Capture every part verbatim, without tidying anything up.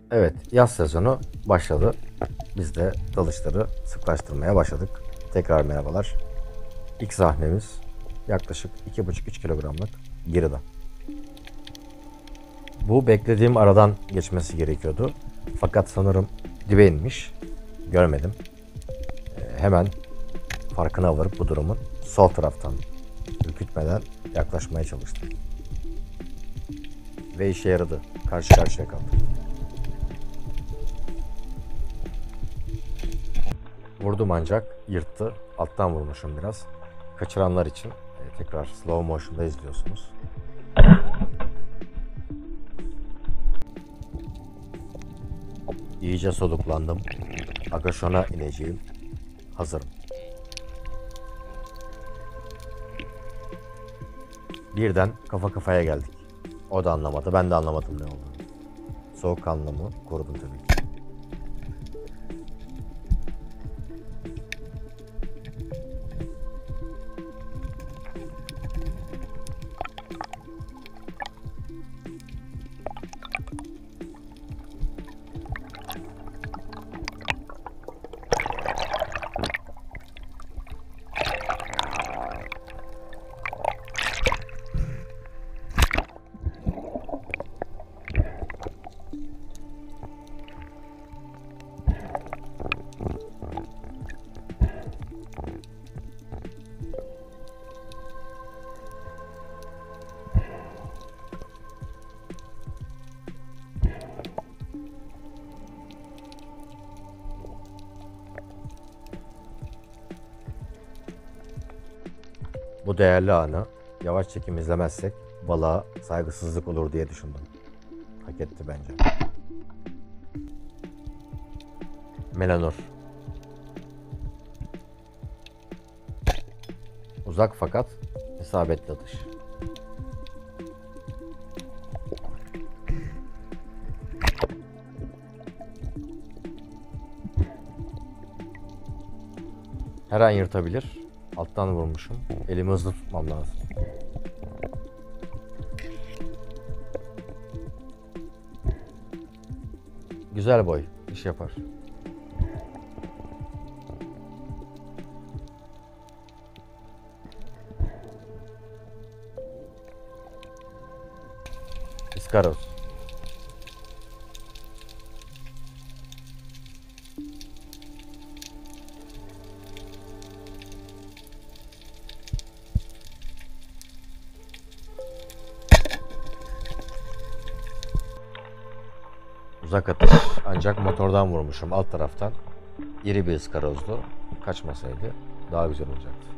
Evet, yaz sezonu başladı. Biz de dalışları sıklaştırmaya başladık. Tekrar merhabalar. İlk sahnemiz yaklaşık iki buçuk üç kilogramlık girida. Bu beklediğim aradan geçmesi gerekiyordu. Fakat sanırım dibe inmiş. Görmedim. Ee, hemen farkına varıp bu durumun sol taraftan ürkütmeden yaklaşmaya çalıştım. Ve işe yaradı. Karşı karşıya kaldık. Vurdum ancak yırttı. Alttan vurmuşum biraz. Kaçıranlar için e, tekrar slow motion'da izliyorsunuz. İyice soluklandım. Agaşona ineceğim. Hazırım. Birden kafa kafaya geldik. O da anlamadı. Ben de anlamadım ne olduğunu. Soğukkanlılığımı korudum tabii ki. Bu değerli anı yavaş çekim izlemezsek balığa saygısızlık olur diye düşündüm. Hak etti bence. Melanur. Uzak fakat isabetli atış. Her an yırtabilir. Alttan vurmuşum. Elimi hızlı tutmam lazım. Güzel boy. İş yapar. İskaroz. Uzak atış. Ancak motordan vurmuşum alt taraftan. İri bir ıskarozdu. Kaçmasaydı daha güzel olacaktı.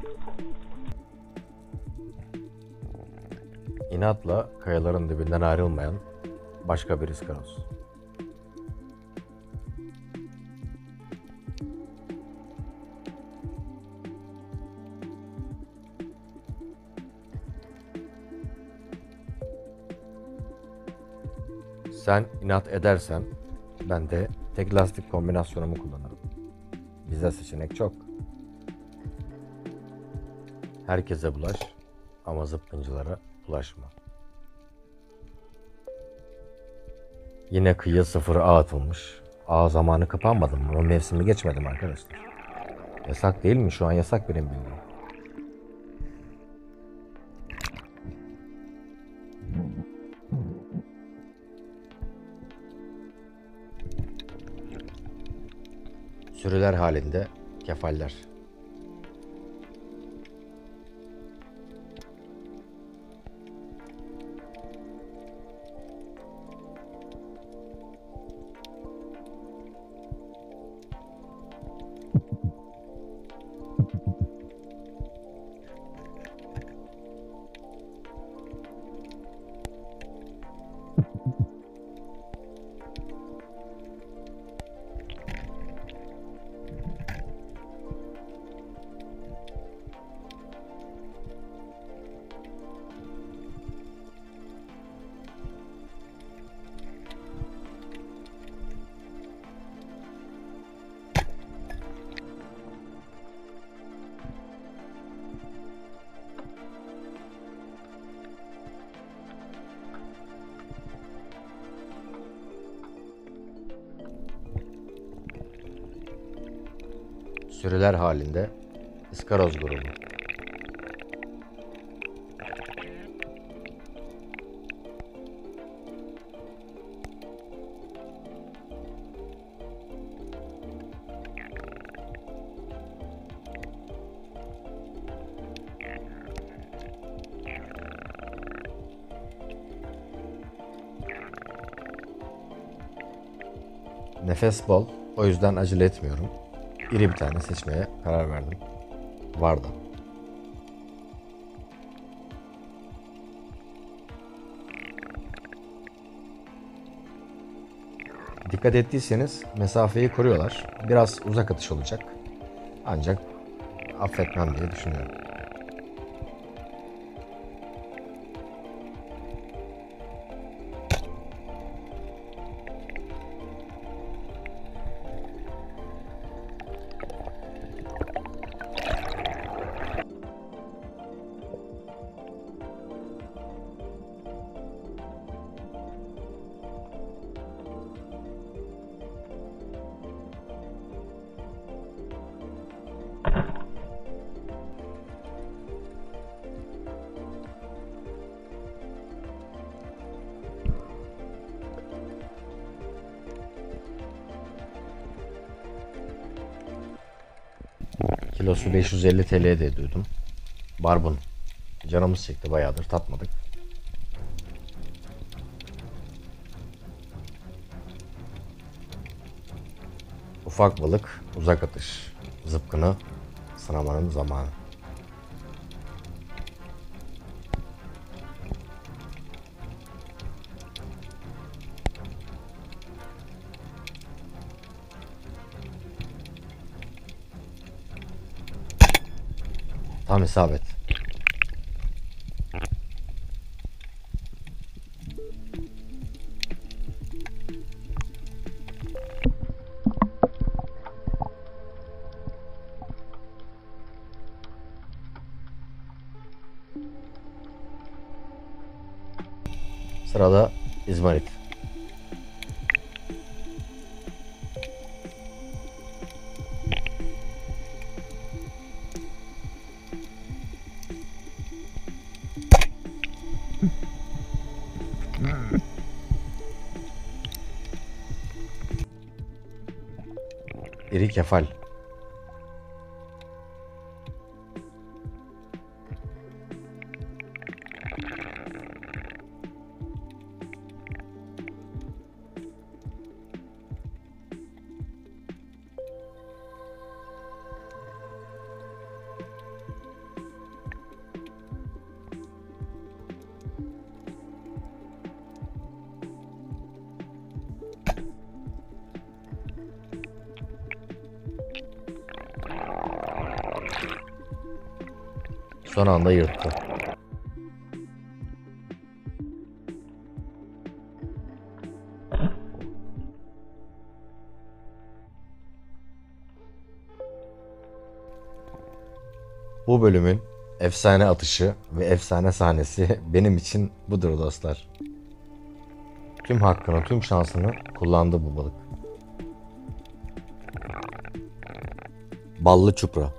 İnatla kayaların dibinden ayrılmayan başka bir ıskaroz. Sen inat edersen ben de tek lastik kombinasyonumu kullanırım. Bizde seçenek çok. Herkese bulaş ama zıpkıncılara bulaşma. Yine kıyıya sıfır ağ atılmış. Ağ zamanı kapanmadı mı? O mevsimi geçmedim arkadaşlar. Yasak değil mi? Şu an yasak benim bildiğim. Sürüler halinde kefaller. sürüler halinde iskaroz grubu. Nefes bol, o yüzden acele etmiyorum. İri bir tane seçmeye karar verdim. Vardı. Dikkat ettiyseniz mesafeyi koruyorlar. Biraz uzak atış olacak. Ancak affetmem diye düşünüyorum. Kilosu beş yüz elli T L diye duydum. Barbun. Canımız çekti, bayağıdır tatmadık. Ufak balık, uzak atış. Zıpkını sınamanın zamanı. Tam isabet. Sırada İzmarit. İri kefal. Son anda yırttı. Bu bölümün efsane atışı ve efsane sahnesi benim için budur dostlar. Tüm hakkını, tüm şansını kullandı bu balık. Ballı çupra.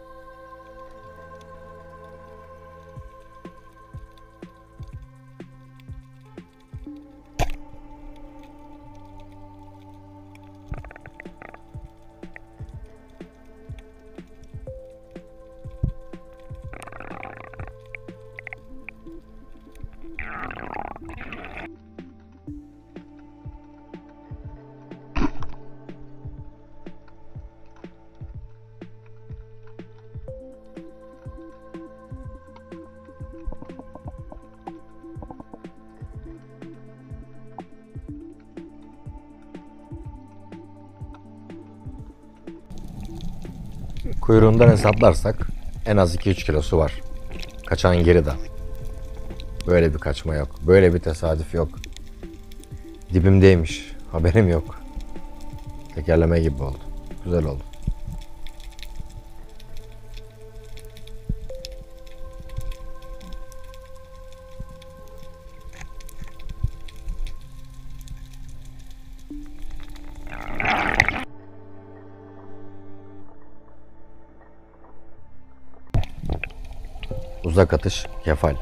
Kuyruğundan hesaplarsak en az iki üç kilosu var. Kaçan geride. Böyle bir kaçma yok. Böyle bir tesadüf yok. Dibimdeymiş. Haberim yok. Tekerleme gibi oldu. Güzel oldu. Uzak atış kefal.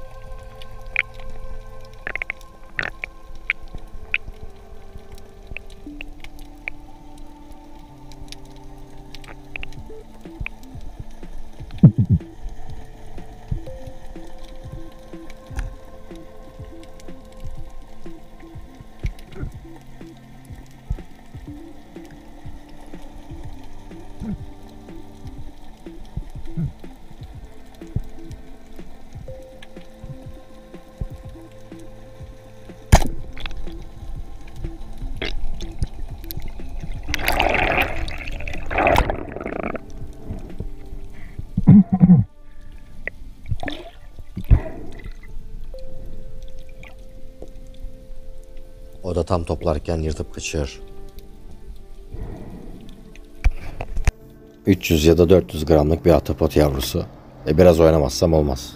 O da tam toplarken yırtıp kaçıyor. üç yüz ya da dört yüz gramlık bir ahtapot yavrusu. E biraz oynamazsam olmaz.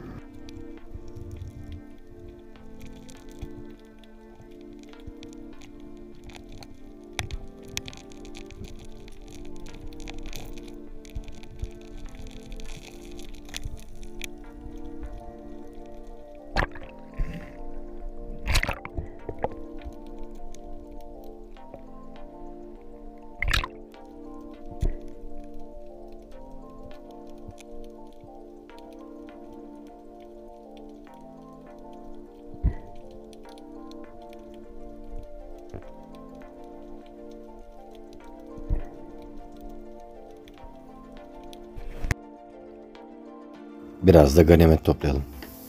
Biraz da ganimet toplayalım.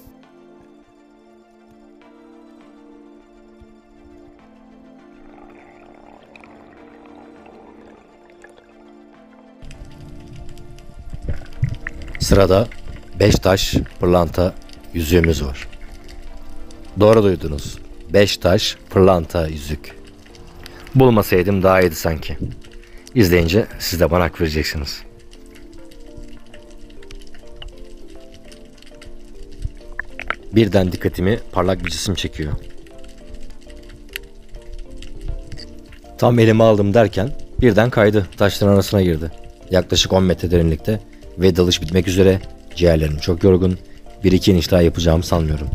Sırada beş taş pırlanta yüzüğümüz var. Doğru duydunuz. beş taş pırlanta yüzük. Bulmasaydım daha iyiydi sanki. İzleyince siz de bana hak vereceksiniz. Birden dikkatimi parlak bir cisim çekiyor. Tam elime aldım derken birden kaydı, taşların arasına girdi. Yaklaşık on metre derinlikte ve dalış bitmek üzere. Ciğerlerim çok yorgun. Bir iki iniş daha yapacağımı sanmıyorum.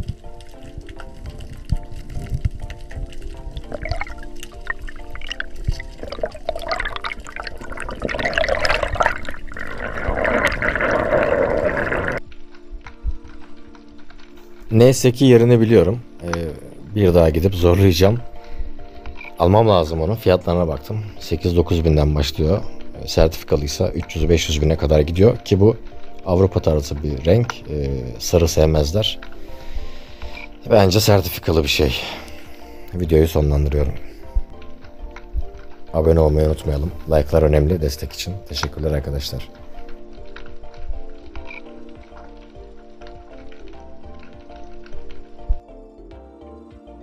Neyse ki yerini biliyorum. Ee, bir daha gidip zorlayacağım. Almam lazım onu. Fiyatlarına baktım. sekiz dokuz binden başlıyor. Sertifikalıysa üç yüz beş yüz bine kadar gidiyor. Ki bu Avrupa tarzı bir renk. Ee, sarı sevmezler. Bence sertifikalı bir şey. Videoyu sonlandırıyorum. Abone olmayı unutmayalım. Like'lar önemli destek için. Teşekkürler arkadaşlar.